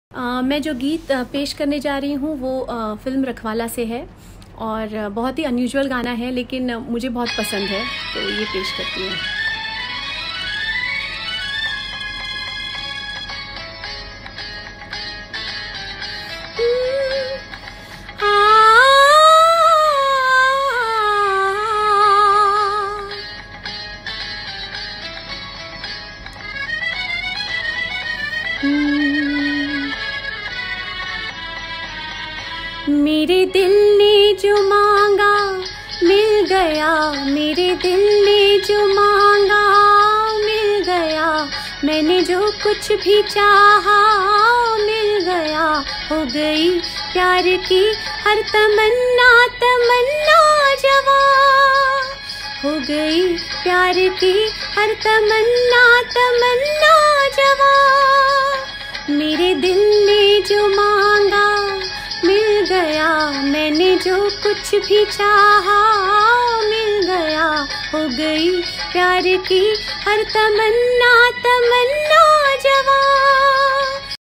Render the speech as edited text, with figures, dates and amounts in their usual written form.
मैं जो गीत पेश करने जा रही हूँ वो फ़िल्म रखवाला से है और बहुत ही अनयूजुअल गाना है लेकिन मुझे बहुत पसंद है, तो ये पेश करती हूँ। मेरे दिल ने जो मांगा मिल गया, मेरे दिल ने जो मांगा मिल गया, मैंने जो कुछ भी चाहा मिल गया। हो गई प्यार की हर तमन्ना तमन्ना जवां, हो गई प्यार की हर तमन्ना तमन्ना जवां। मेरे दिल ने जो मांगा मिल गया, मैंने जो कुछ भी चाहा मिल गया। हो गई प्यार की हर तमन्ना तमन्ना जवां।